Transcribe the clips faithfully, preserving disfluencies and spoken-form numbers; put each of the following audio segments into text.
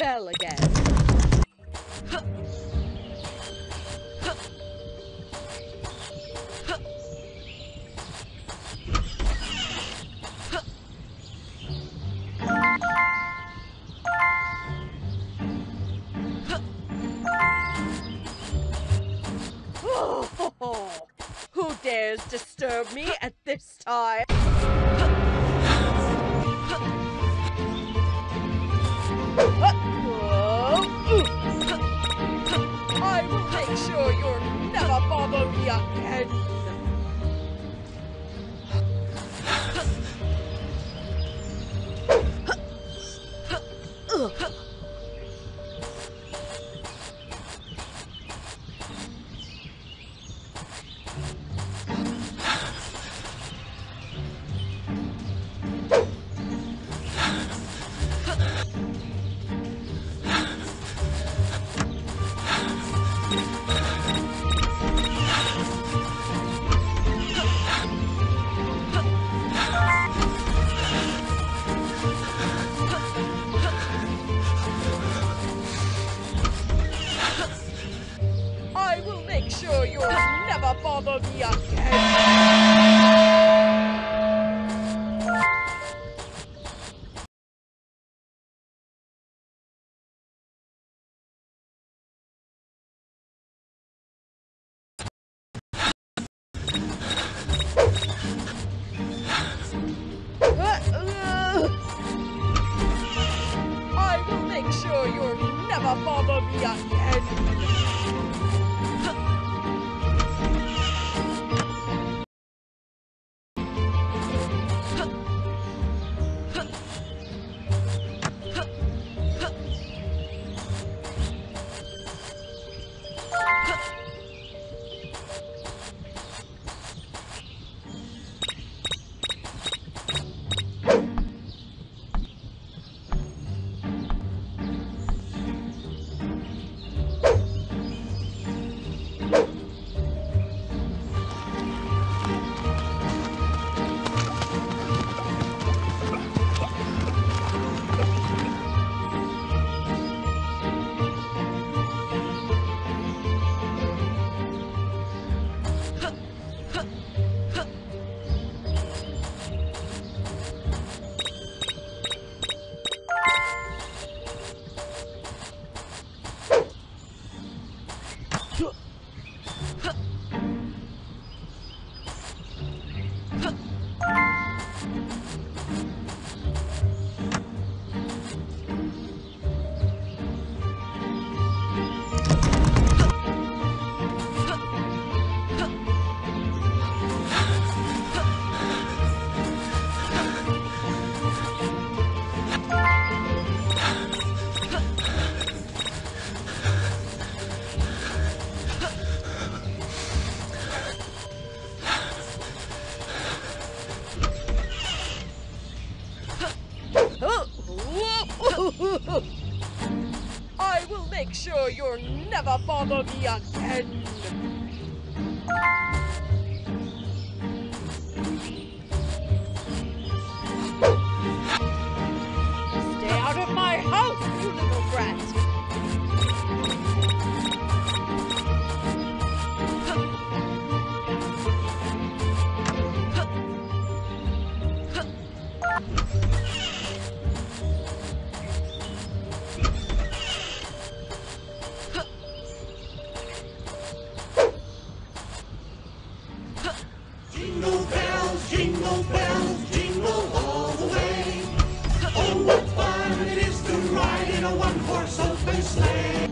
bell again. Oh, who dares disturb me at this time? I will make sure you'll never bother me again. I will make sure you'll never bother me again. I will make sure you'll never bother me again. I will make sure you'll never bother me again. Stay out of my house, you little brat. Jingle bells, jingle bells, jingle all the way. Oh, what fun it is to ride in a one-horse open sleigh.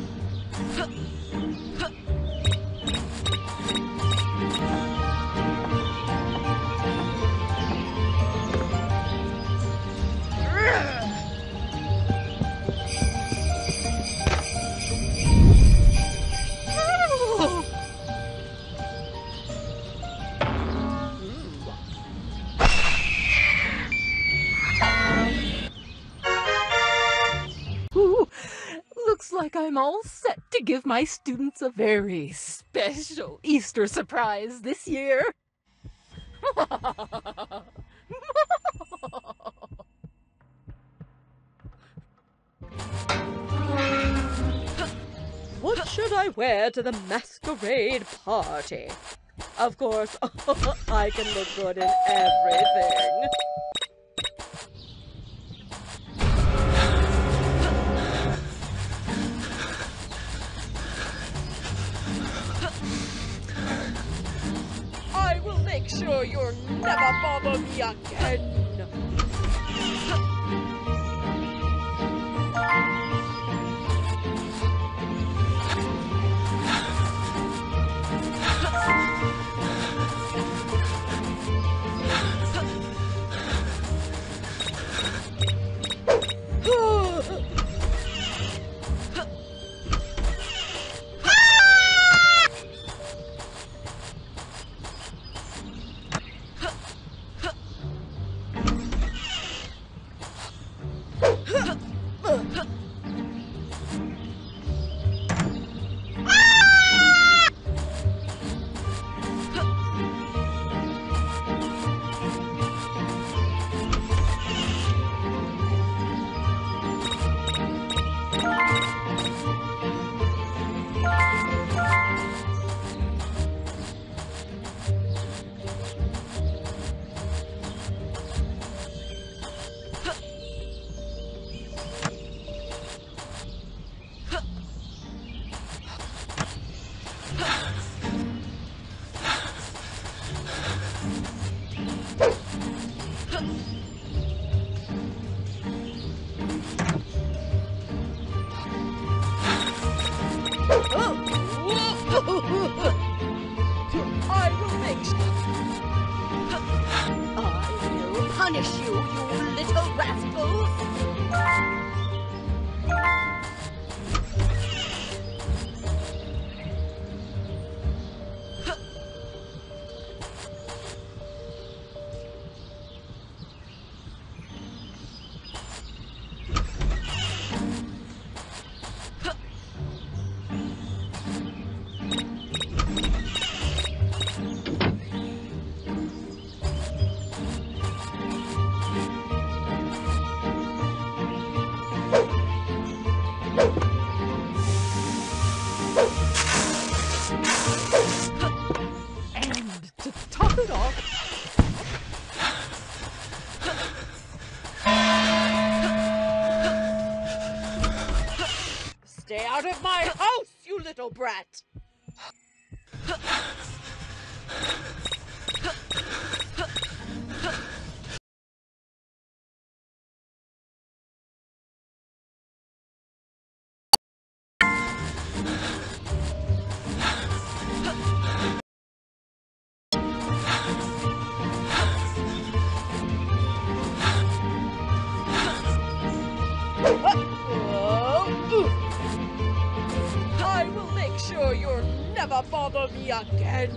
Ooh, looks like I'm all set to give my students a very special Easter surprise this year. should I wear to the masquerade party? Of course, I can look good in everything. I will make sure you'll never bother me again. I will make sure. I will punish you, you little rascals. Stay out of my house, you little brat! I will make sure you'll never bother me again.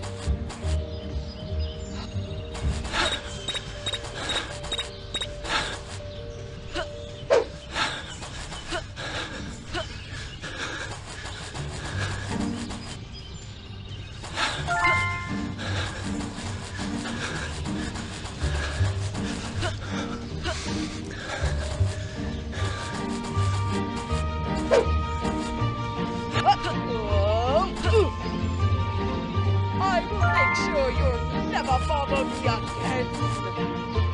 I will make sure you'll never bother me again.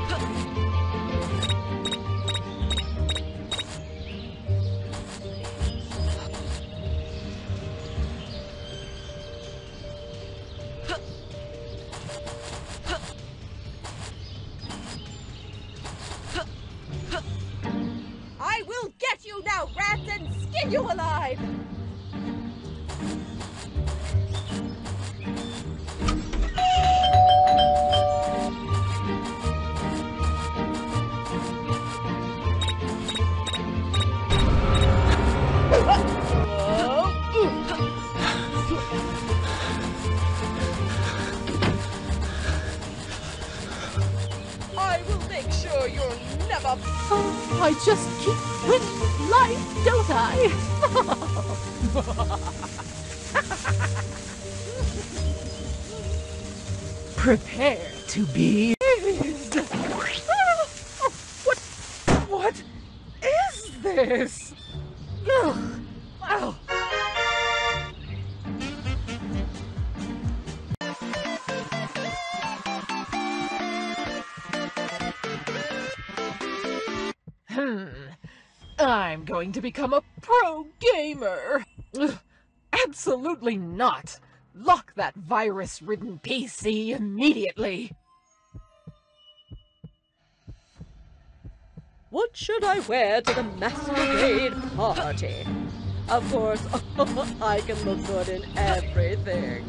I will get you now, rats, and skin you alive! I will make sure you'll never... Oh, I just keep winning life, don't I? Prepare to be amazed. Ah, what? What is this? Ugh. Ow. I'm going to become a pro gamer. Ugh, absolutely not. Lock that virus-ridden P C immediately. What should I wear to the masquerade party? Of course, I can look good in everything.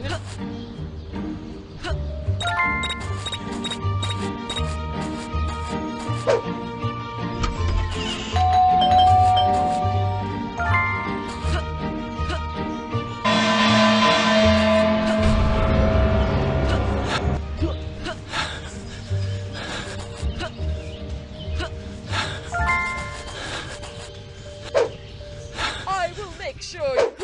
I will make sure you...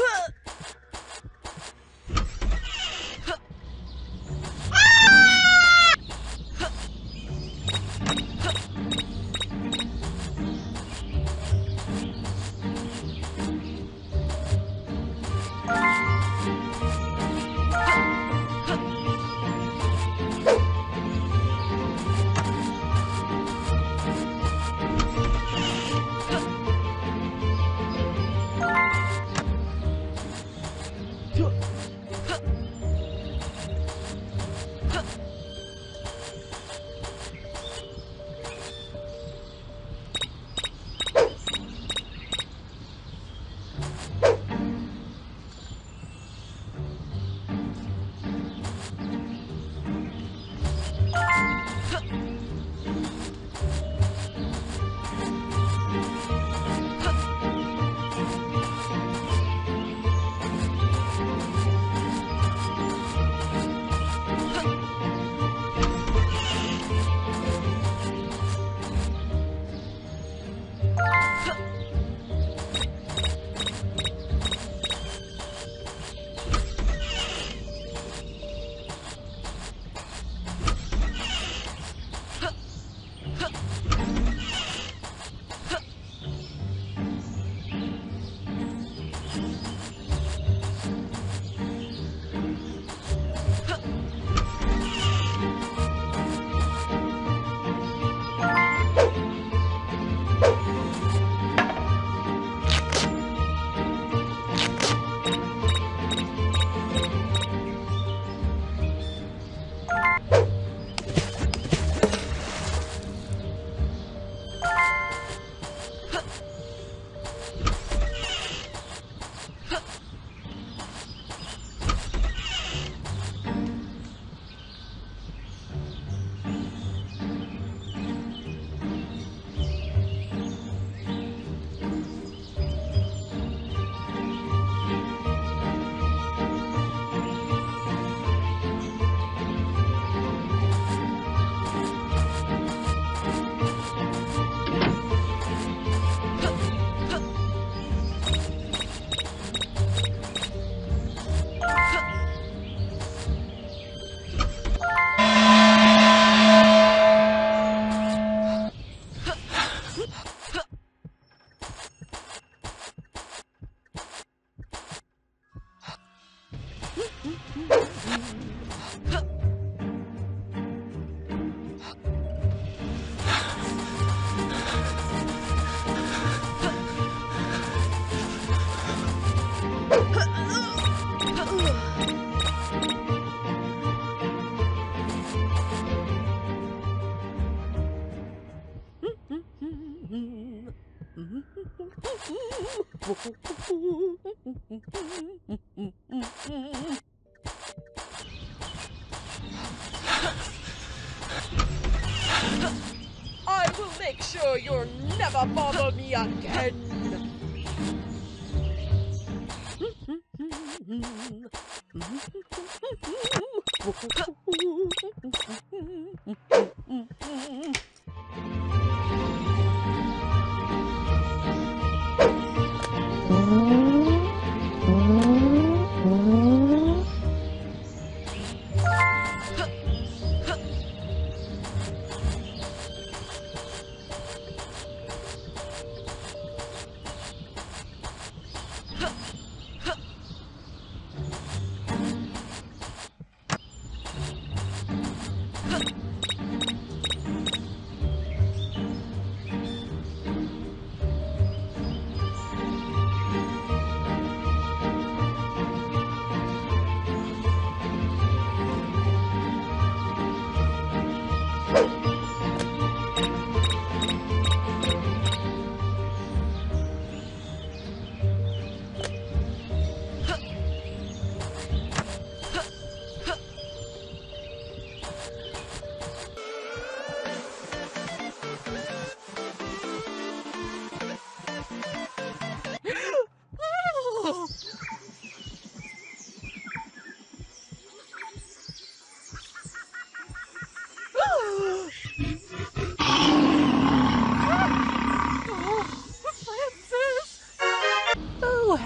I will make sure you'll never bother me again.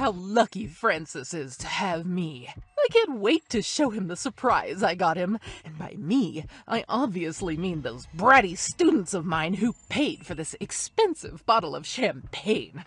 how lucky Francis is to have me. I can't wait to show him the surprise I got him. And by me, I obviously mean those bratty students of mine who paid for this expensive bottle of champagne.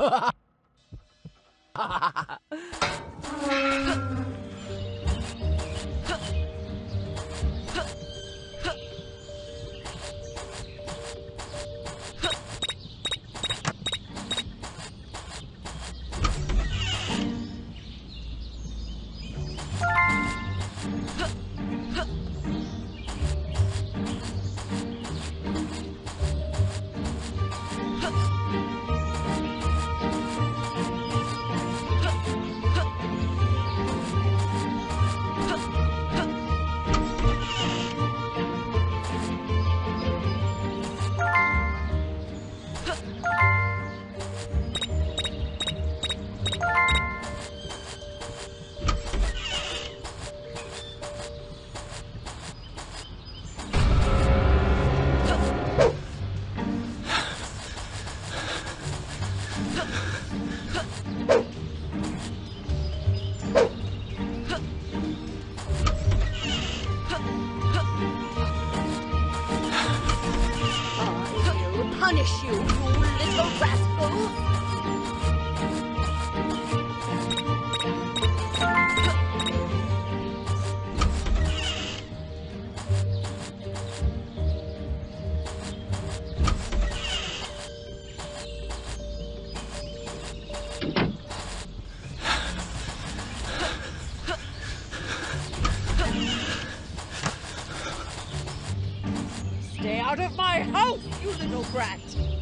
Punish you, you little rascal! Stay out of my house, you little brat!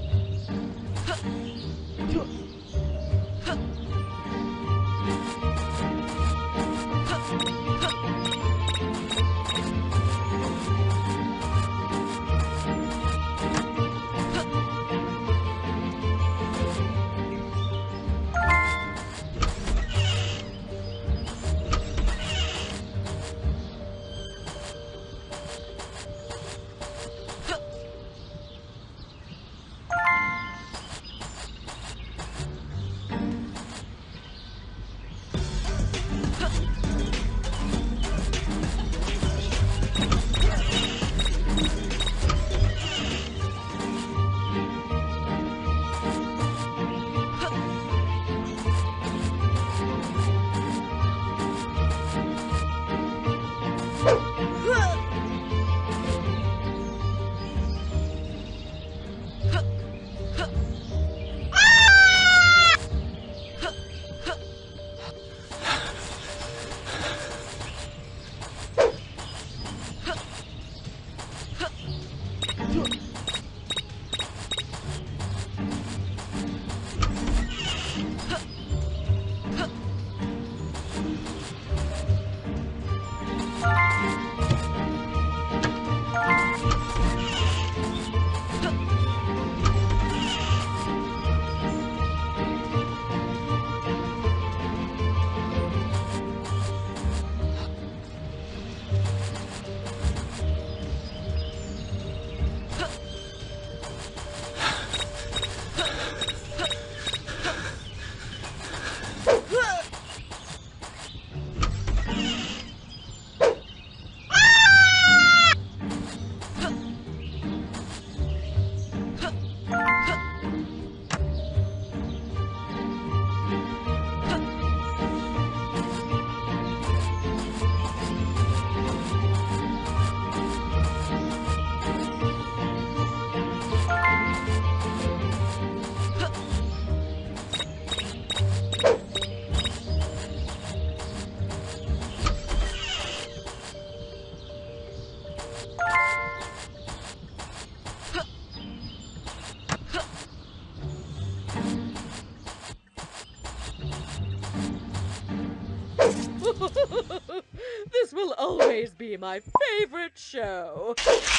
This will always be my favorite show.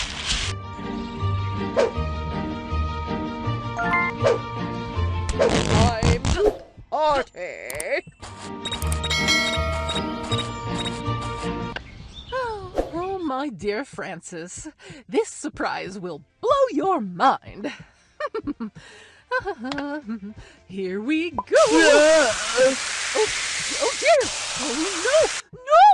Time to party! Oh, my dear Francis, this surprise will blow your mind. Here we go! Oh, oh dear! Oh no! No!